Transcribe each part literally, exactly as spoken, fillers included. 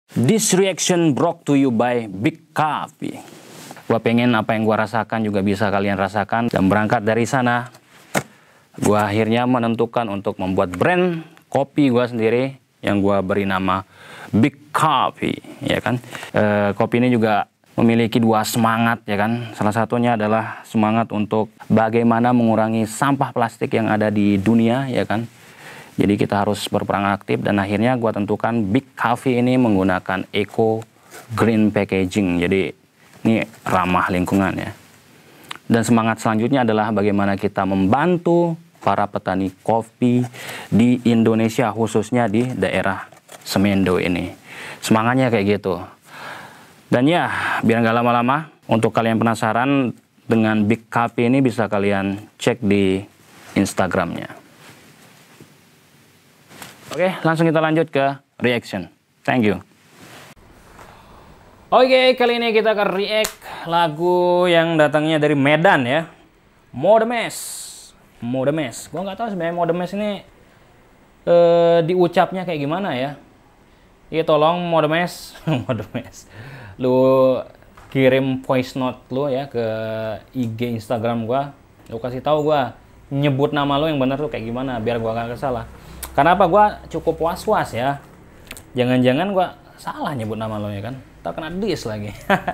This reaction brought to you by Big Coffee. Gua pengen apa yang gua rasakan juga bisa kalian rasakan. Dan berangkat dari sana, gua akhirnya menentukan untuk membuat brand kopi gua sendiri yang gua beri nama Big Coffee, ya kan. E, kopi ini juga memiliki dua semangat, ya kan. Salah satunya adalah semangat untuk bagaimana mengurangi sampah plastik yang ada di dunia, ya kan. Jadi kita harus berperan aktif dan akhirnya gua tentukan Big Coffee ini menggunakan eco green packaging. Jadi ini ramah lingkungan, ya. Dan semangat selanjutnya adalah bagaimana kita membantu para petani kopi di Indonesia, khususnya di daerah Semendo ini. Semangatnya kayak gitu. Dan ya, biar nggak lama-lama, untuk kalian penasaran dengan Big Coffee ini bisa kalian cek di Instagramnya. Oke, langsung kita lanjut ke reaction. Thank you. Oke, kali ini kita akan react lagu yang datangnya dari Medan, ya. Modemes. Modemes. Gua nggak tahu sebenarnya Modemes ini eh, diucapnya kayak gimana, ya. Iya, tolong Modemes, Modemes. Lu kirim voice note lu ya ke I G Instagram gua. Lu kasih tahu gua nyebut nama lu yang benar tuh kayak gimana biar gua gak salah. Karena apa, gua cukup was-was ya. Jangan-jangan gua salah nyebut nama lo, ya kan. Tak kena dis lagi.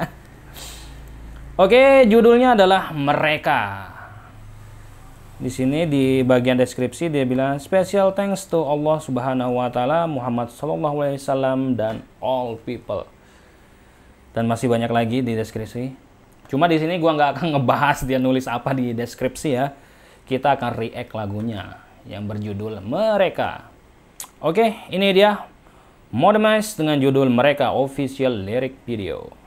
Oke, judulnya adalah Mereka. Di sini di bagian deskripsi dia bilang special thanks to Allah Subhanahu wa taala, Muhammad sallallahu alaihi wasallam dan all people. Dan masih banyak lagi di deskripsi. Cuma di sini gua nggak akan ngebahas dia nulis apa di deskripsi, ya. Kita akan react lagunya yang berjudul Mereka. Oke, ini dia Modemes dengan judul Mereka official lyric video.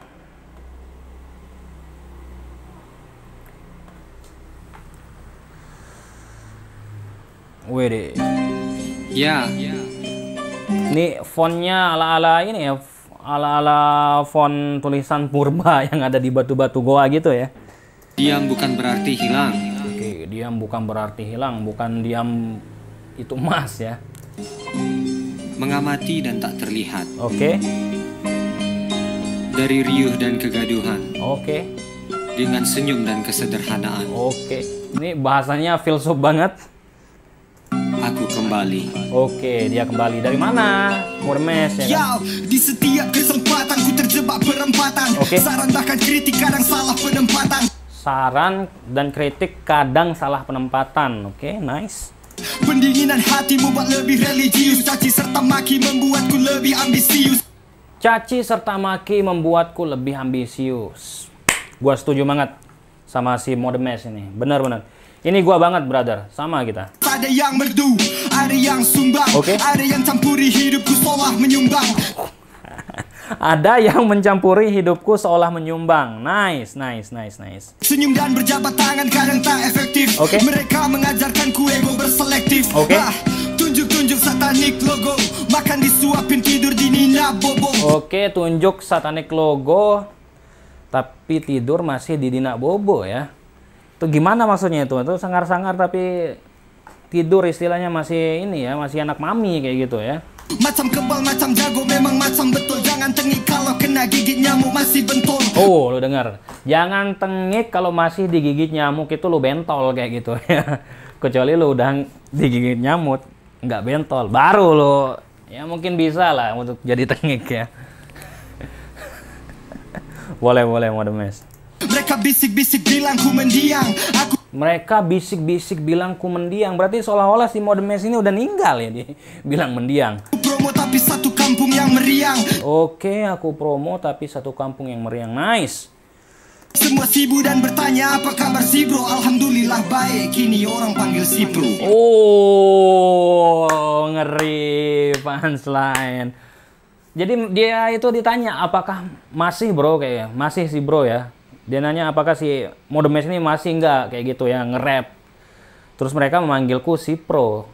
Wede. Ya. Ini fontnya ala-ala ini ya, ala-ala font tulisan purba yang ada di batu-batu goa gitu ya. Diam bukan berarti hilang. Oke, diam bukan berarti hilang, bukan diam itu emas ya. Mengamati dan tak terlihat. Oke. Dari riuh dan kegaduhan. Oke. Dengan senyum dan kesederhanaan. Oke. Ini bahasanya filsuf banget. Aku kembali. Oke, dia kembali dari mana? Modemes ya kan? Yo, di setiap kesempatan ku terjebak perempatan. Oke. Saran bahkan kritik kadang salah penempatan. Saran dan kritik kadang salah penempatan. Oke, nice. Pendinginan hati membuat lebih religius. Caci serta maki membuatku lebih ambisius. Caci serta maki membuatku lebih ambisius. Gua setuju banget sama si Modemes ini. Benar-benar. Ini gua banget, brother. Sama kita. Ada yang merdu, ada yang sumbang. Oke. Ada yang campuri hidupku seolah menyumbang. Ada yang mencampuri hidupku seolah menyumbang. Nice, nice, nice, nice. Senyum dan berjabat tangan kadang tak efektif. Oke. Mereka mengajarkanku ego berselektif. Oke. Ah, tunjuk-tunjuk satanik logo. Makan disuapin, tidur di nina bobo. Oke, tunjuk satanik logo. Tapi tidur masih di dina bobo ya. Itu gimana maksudnya itu? Itu sangar-sangar tapi tidur istilahnya masih ini ya, masih anak mami kayak gitu ya. Macam kebal, macam jago, memang macam betul. Jangan tengik kalau kena gigit nyamuk masih bentol. Oh, lu dengar. Jangan tengik kalau masih digigit nyamuk, itu lu bentol kayak gitu ya. Kecuali lu udah digigit nyamuk, nggak bentol, baru lu ya mungkin bisa lah untuk jadi tengik ya. Boleh, boleh, Modemes. Mereka bisik-bisik bilang ku mendiang. Aku Mereka bisik-bisik bilang ku mendiang. Berarti seolah-olah si Modemes ini udah ninggal ya, dia bilang mendiang. promo tapi satu kampung yang meriang. Oke, aku promo tapi satu kampung yang meriang. Nice. Semua sibuk dan bertanya apa kabar si bro. Alhamdulillah baik, kini orang panggil si bro. Oh, ngeri punchline. Jadi dia itu ditanya apakah masih bro kayaknya. Masih si bro ya. Dia nanya apakah si Modemes ini masih enggak kayak gitu ya, nge-rap. Terus mereka memanggilku si pro.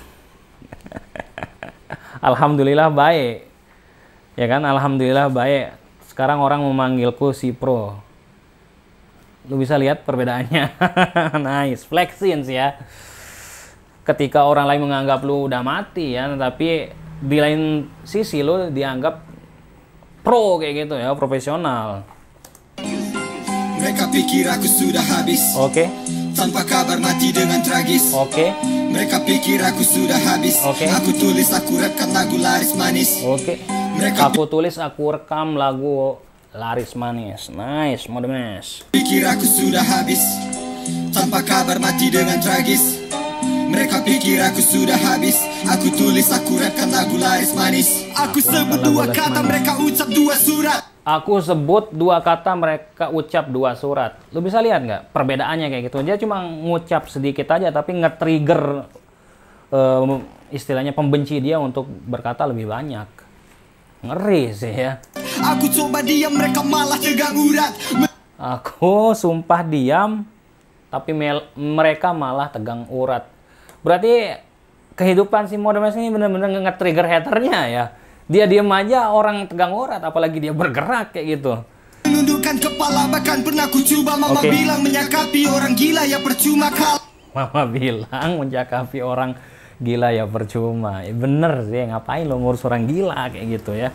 Alhamdulillah baik. Ya kan, alhamdulillah baik. Sekarang orang memanggilku si pro. Lu bisa lihat perbedaannya. Nice, flexing sih ya. Ketika orang lain menganggap lu udah mati ya, tapi di lain sisi lu dianggap pro kayak gitu ya, profesional. Mereka pikir aku sudah habis. Oke. Okay. Tanpa kabar mati dengan tragis. Oke. Okay. Mereka pikir aku sudah habis. Oke. Okay. Aku tulis, aku rekam lagu laris manis. Oke. Okay. Mereka aku tulis, aku rekam lagu laris manis. Nice, Modemes. Pikir aku sudah habis. Tanpa kabar mati dengan tragis. Mereka pikir aku sudah habis. Aku tulis, aku rekam lagu laris manis. Aku sebut dua kata, mereka ucap dua surat. Aku sebut dua kata, mereka ucap dua surat. Lu bisa lihat nggak perbedaannya kayak gitu? Dia cuma ngucap sedikit aja, tapi nge-trigger uh, istilahnya pembenci dia untuk berkata lebih banyak. Ngeri sih ya. Aku coba diam, mereka malah tegang urat. Aku sumpah diam, tapi mereka malah tegang urat. Berarti kehidupan si Modemes ini bener-bener nge-trigger haternya ya. Dia diam aja orang tegang urat, apalagi dia bergerak kayak gitu. Menundukkan kepala, bahkan pernah ku coba. Mama okay. bilang menyakapi orang gila ya percuma kal. Mama bilang menyakapi orang gila ya percuma. Ya bener sih, ngapain lo ngurus orang gila kayak gitu ya.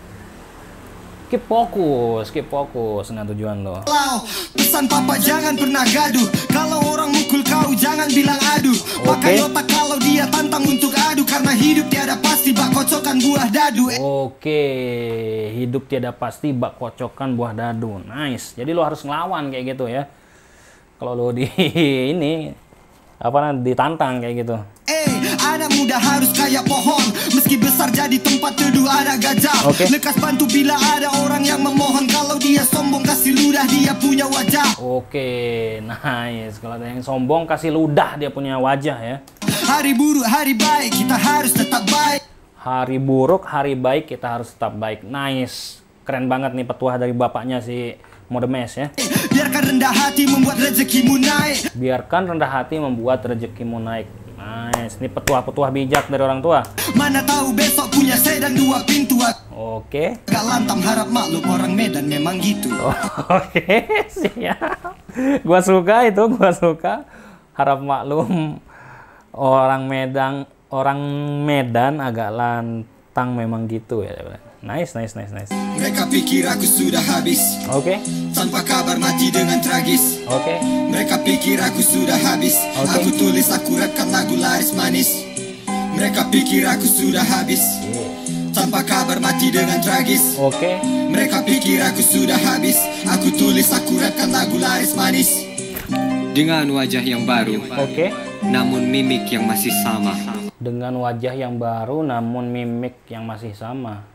Keep fokus, keep fokus dengan tujuan lo. Pesan papa jangan pernah gaduh. Kalau orang mukul kau jangan bilang aduh. Pakai okay. otak kalau dia tantang untuk adu. Karena hidup tiada pasti bak kocokan buah dadu. Oke, okay. Hidup tiada pasti bak kocokan buah dadu. Nice. Jadi lo harus ngelawan kayak gitu ya. Kalau lo di ini apa namanya ditantang kayak gitu. Eh, anak muda harus kayak pohon. Meski besar jadi tempat teduh ada gajah. Okay. Lekas bantu bila ada orang yang memohon. Kalau dia sombong kasih ludah dia punya wajah. Oke, okay. Nice. Kalau ada yang sombong kasih ludah dia punya wajah ya. Hari buruk, hari baik, kita harus tetap baik. Hari buruk, hari baik, kita harus tetap baik. Nice. Keren banget nih petuah dari bapaknya si Modemes ya. Biarkan rendah hati membuat rezekimu naik. Biarkan rendah hati membuat rezekimu naik. Nice. Ini petuah-petuah bijak dari orang tua. Mana tahu besok punya sedan dua pintu. Oke. Gak lantam harap maklum, orang Medan memang gitu. Oke, siap. Gua suka itu, gua suka. Harap maklum, orang Medan, orang Medan agak lantang memang gitu ya. Nice, nice, nice, nice. Mereka pikir aku sudah habis. Oke. Okay. Tanpa kabar mati dengan tragis. Oke. Okay. Mereka pikir aku sudah habis. Okay. Aku tulis, aku rekam lagu laris manis. Mereka pikir aku sudah habis. Yeah. Tanpa kabar mati dengan tragis. Oke. Okay. Mereka pikir aku sudah habis. Aku tulis, aku rekam lagu laris manis. Dengan wajah yang baru. Oke. Okay. Namun mimik yang masih sama. Dengan wajah yang baru namun mimik yang masih sama.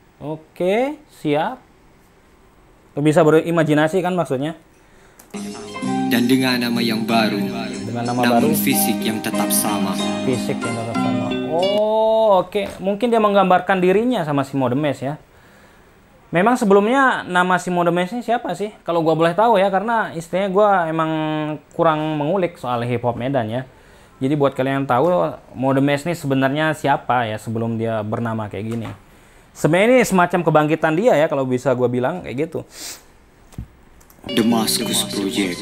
Oke, siap. Bisa berimajinasi kan maksudnya? Dan dengan nama yang baru. Dengan nama namun baru. Fisik yang tetap sama. Fisik yang tetap sama. Oh, oke. Mungkin dia menggambarkan dirinya sama si Modemes ya. Memang sebelumnya nama si Modemes ini siapa sih? Kalau gua boleh tahu ya, karena istilahnya gua emang kurang mengulik soal hip hop Medan ya. Jadi buat kalian yang tahu Modemes ini sebenarnya siapa ya sebelum dia bernama kayak gini. Sebenarnya ini semacam kebangkitan dia ya kalau bisa gue bilang kayak gitu. Damascus Project.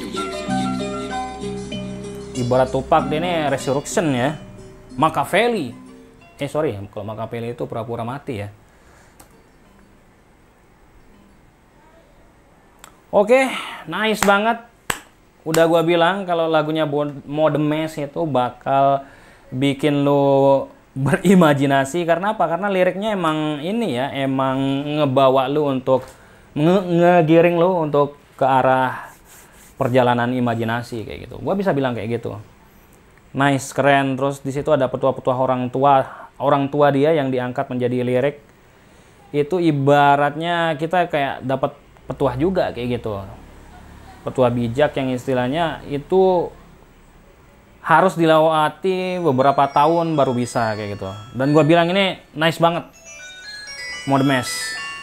Ibarat Tupac dia ini resurrection ya. Machiavelli. Eh sorry, kalau Machiavelli itu pura-pura mati ya. Oke, nice banget. Udah gue bilang kalau lagunya Modemes itu bakal bikin lo berimajinasi. Karena apa? Karena liriknya emang ini ya, emang ngebawa lu untuk nge ngegiring lu untuk ke arah perjalanan imajinasi kayak gitu. Gua bisa bilang kayak gitu. Nice, keren. Terus di situ ada petua-petua orang tua, orang tua dia yang diangkat menjadi lirik. Itu ibaratnya kita kayak dapat petuah juga kayak gitu. Petua bijak yang istilahnya itu harus dilewati beberapa tahun baru bisa kayak gitu. Dan gue bilang ini nice banget Modemes.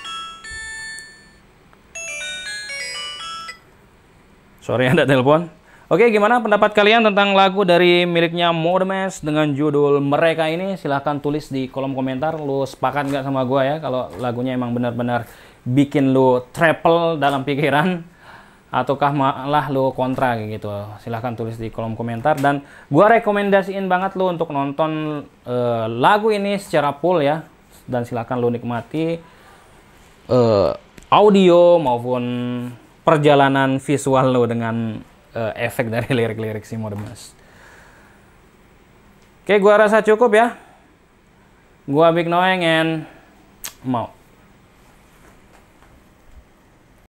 Sorry ada telepon. Oke, gimana pendapat kalian tentang lagu dari miliknya Modemes dengan judul Mereka ini? Silahkan tulis di kolom komentar. Lu sepakat nggak sama gue ya kalau lagunya emang benar-benar bikin lu travel dalam pikiran? Ataukah malah lo kontra kayak gitu? Silahkan tulis di kolom komentar. Dan gua rekomendasiin banget lo untuk nonton uh, lagu ini secara full ya. Dan silahkan lo nikmati uh, audio maupun perjalanan visual lo dengan uh, efek dari lirik-lirik si Modemas. Oke, gua rasa cukup ya. Gua Big Noeng and mau.